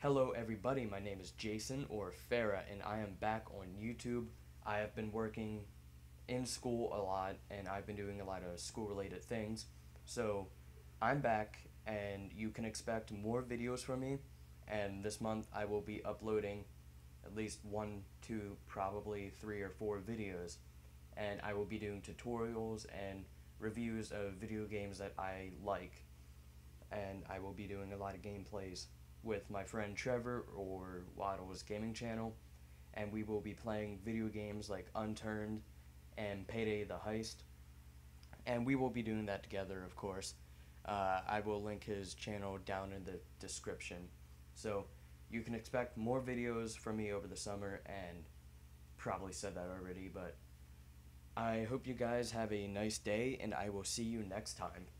Hello everybody, my name is Jason or Farah and I am back on YouTube. I have been working in school a lot and I've been doing a lot of school related things. So I'm back and you can expect more videos from me, and this month I will be uploading at least one, two, probably three or four videos, and I will be doing tutorials and reviews of video games that I like, and I will be doing a lot of gameplays with my friend Trevor or Waddle's gaming channel, and we will be playing video games like Unturned and Payday the Heist, and we will be doing that together, of course. I will link his channel down in the description. So you can expect more videos from me over the summer, and probably said that already, but I hope you guys have a nice day, and I will see you next time.